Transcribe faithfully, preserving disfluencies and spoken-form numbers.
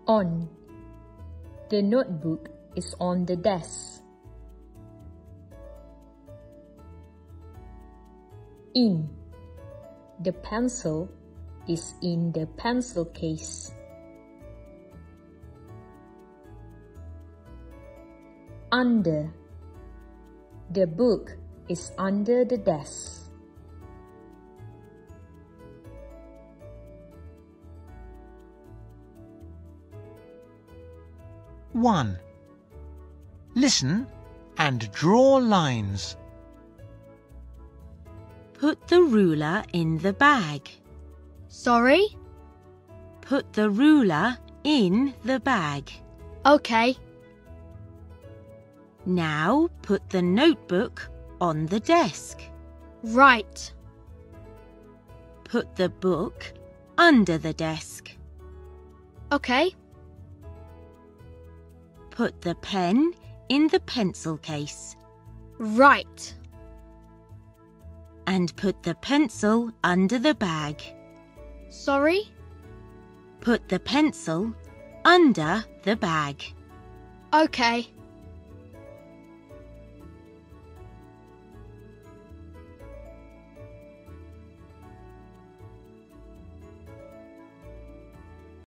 On. The notebook is on the desk. In. The pencil is in the pencil case. Under. The book is under the desk. one. Listen and draw lines. Put the ruler in the bag. Sorry? Put the ruler in the bag. Okay. Now put the notebook on the desk. Right. Put the book under the desk. Okay. Put the pen in the pencil case. Right. And put the pencil under the bag. Sorry? Put the pencil under the bag. Okay.